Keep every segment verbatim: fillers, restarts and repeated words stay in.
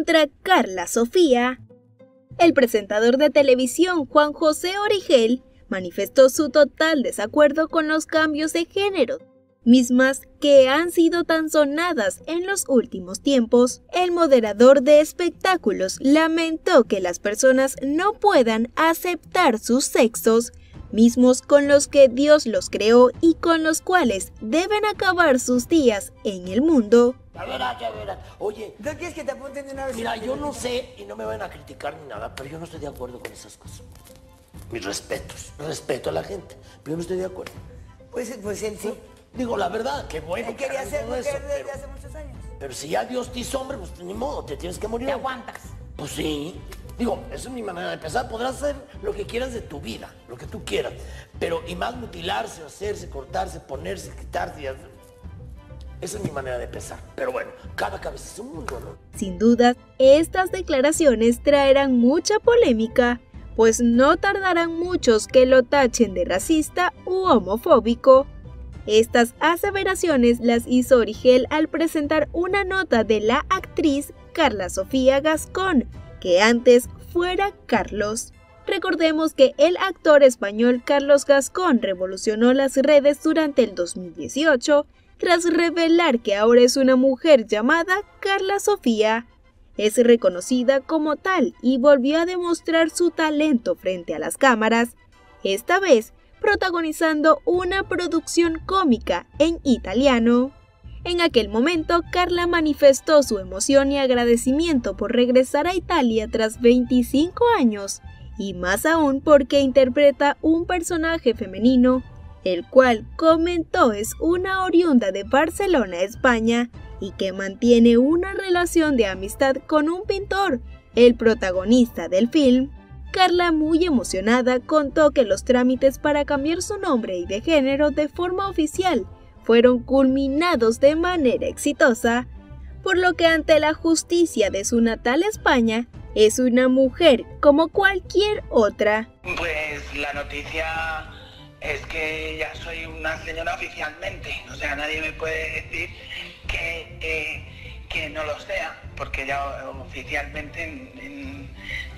contra Carla Sofía. El presentador de televisión Juan José Origel manifestó su total desacuerdo con los cambios de género, mismas que han sido tan sonadas en los últimos tiempos. El moderador de espectáculos lamentó que las personas no puedan aceptar sus sexos, mismos con los que Dios los creó y con los cuales deben acabar sus días en el mundo. A ver, a ver, oye, ¿No quieres que te apunten de una vez? mira, yo no sé y no me van a criticar ni nada, pero yo no estoy de acuerdo con esas cosas. Mis respetos, respeto a la gente, pero yo no estoy de acuerdo. Pues, pues él sí. Digo la verdad, qué bueno. Él quería que ser todo mujer eso, desde pero, hace muchos años. pero si ya Dios te hizo hombre, pues ni modo, te tienes que morir. Te aguantas. Pues sí. Digo, esa es mi manera de pensar. Podrás hacer lo que quieras de tu vida, lo que tú quieras. Pero, y más mutilarse, hacerse, cortarse, ponerse, quitarse. Y hacer... Esa es mi manera de pensar. Pero bueno, cada cabeza es un mundo, ¿no? Sin duda, estas declaraciones traerán mucha polémica, pues no tardarán muchos que lo tachen de racista u homofóbico. Estas aseveraciones las hizo Origel al presentar una nota de la actriz Carla Sofía Gascón, que antes fuera Carlos. Recordemos que el actor español Carlos Gascón revolucionó las redes durante el dos mil dieciocho, tras revelar que ahora es una mujer llamada Carla Sofía. Es reconocida como tal y volvió a demostrar su talento frente a las cámaras, esta vez protagonizando una producción cómica en italiano. En aquel momento, Carla manifestó su emoción y agradecimiento por regresar a Italia tras veinticinco años, y más aún porque interpreta un personaje femenino, el cual comentó es una oriunda de Barcelona, España, y que mantiene una relación de amistad con un pintor, el protagonista del film. Carla, muy emocionada, contó que los trámites para cambiar su nombre y de género de forma oficial fueron culminados de manera exitosa, por lo que ante la justicia de su natal España, es una mujer como cualquier otra. Pues la noticia es que ya soy una señora oficialmente, o sea, nadie me puede decir que, eh, que no lo sea, porque ya oficialmente en, en,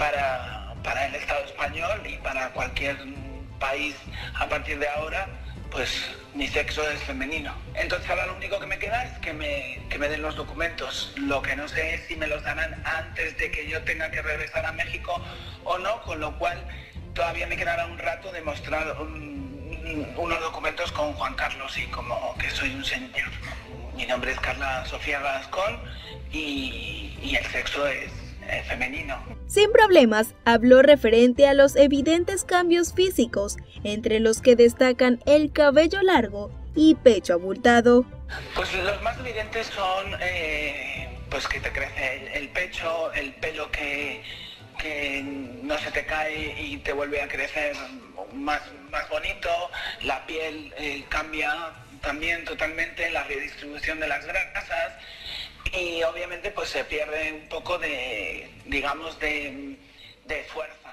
para, para el Estado español y para cualquier país a partir de ahora, pues mi sexo es femenino. Entonces ahora lo único que me queda es que me, que me den los documentos. Lo que no sé es si me los darán antes de que yo tenga que regresar a México o no, con lo cual todavía me quedará un rato de mostrar un, unos documentos con Juan Carlos y como que soy un señor. Mi nombre es Carla Sofía Gascón y, y el sexo es eh, femenino. Sin problemas, habló referente a los evidentes cambios físicos, entre los que destacan el cabello largo y pecho abultado. Pues los más evidentes son eh, pues que te crece el, el pecho, el pelo que, que no se te cae y te vuelve a crecer más, más bonito, la piel eh, cambia también totalmente, la redistribución de las grasas y obviamente pues se pierde un poco de, digamos, de, de fuerza.